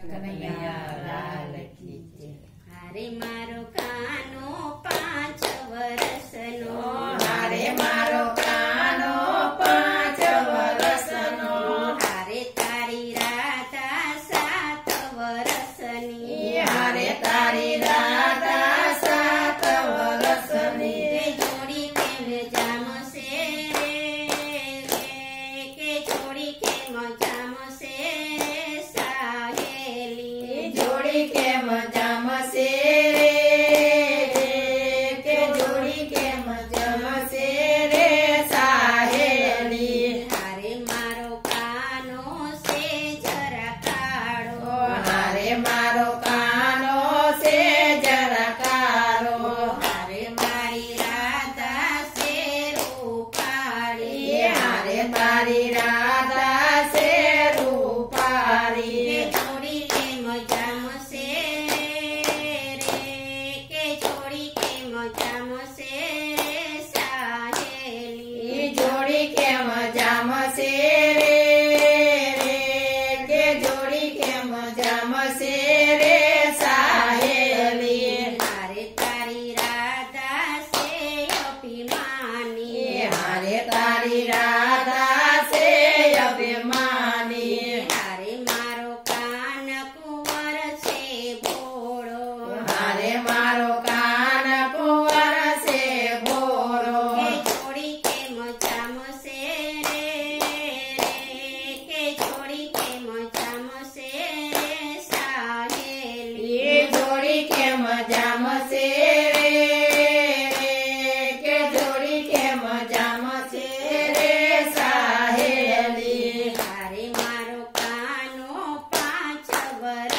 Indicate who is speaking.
Speaker 1: કનૈયા લાલ કી જય।
Speaker 2: હારે મારો કાનો 5 વર્ષનો,
Speaker 1: હારે મારો કાનો 5 વર્ષનો,
Speaker 2: હારે તારી રાધા 7 વર્ષની,
Speaker 1: હારે તારી રાધા 7 વર્ષની।
Speaker 2: કે જોડી કેમ જામશે કે જોડી કેમ જામશે સાહેલી,
Speaker 1: જોડી કેમ જામશે કે જોડી કેમ જામશે રે સાહેલી।
Speaker 2: હારે મારો કાનો છે જરા કાળો,
Speaker 1: હારે મારો કાનો છે જરા કાળો,
Speaker 2: હારે મારી રાધા છે રૂપાળી,
Speaker 1: હારે તારી રાધા છે રૂપાળી।
Speaker 2: કે જોડી કેમ જામશે કે જોડી કેમ જામશે સાહેલી,
Speaker 1: જોડી કેમ જામશે કે જોડી કેમ જામશે રે સાહેલી।
Speaker 2: હારે તારી રાધા છે અભિમાની,
Speaker 1: હારે તારી રાધા છે અભિમાની,
Speaker 2: હારે મારો કાન કુંવર છે ભોળો,
Speaker 1: હારે મારો કાન કુંવર છે ભોળો,
Speaker 2: કે જોડી કેમ જામશે કે જોડી કેમ જામશે સાહેલી,
Speaker 1: જોડી કેમ જામશે કે જોડી કેમ જામશે રે સાહેલી।
Speaker 2: હારે મારો કાનો 5 વર્ષ